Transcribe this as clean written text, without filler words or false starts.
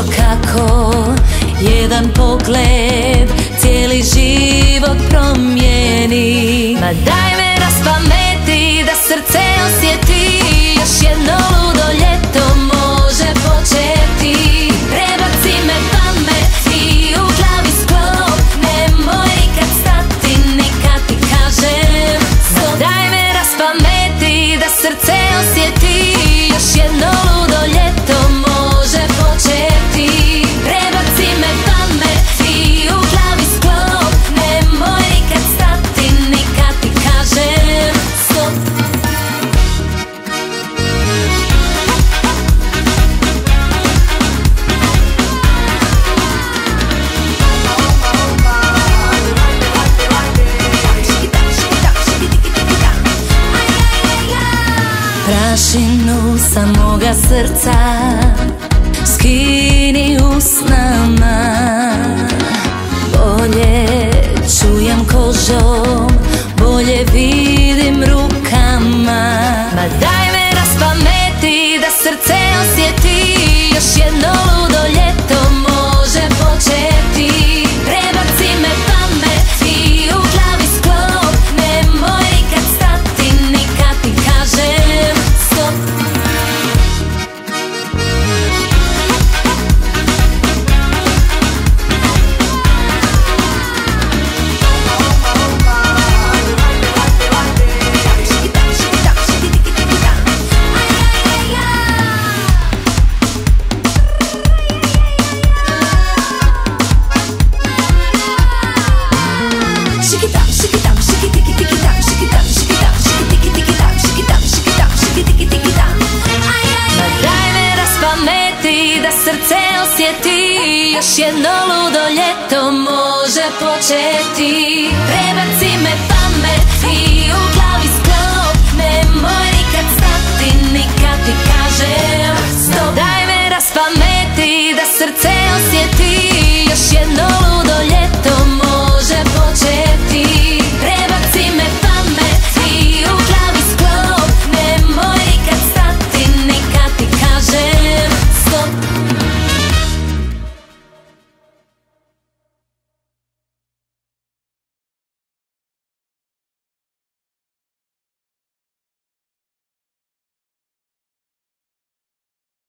kako jedan pogled cijeli život promijeni. Ma daj me raspameti da srce osjeti, još jedno ludo ljeto može početi. Prebaci me pamet i u glavi sklop, nemoj nikad stati, nikad ti kažem stop. Daj me raspameti da srce osjeti, još jedno ludo ljeto može početi. Prebaci me pamet i u glavi sklop, nemoj nikad stati, nikad ti kažem stop. Prašinu sa moga srca skini usnama, bolje čujem kožom, bolje vidim rukama. Ma daj me raspameti da srce osjeti, još jedno ludo ljeto može početi. Prebaci me pamet i u glavi sklop, nemoj nikad stati, nikad ti kažem stop. Da srce osjeti, još jedno ludo ljeto može početi. Prebaci me pamet i u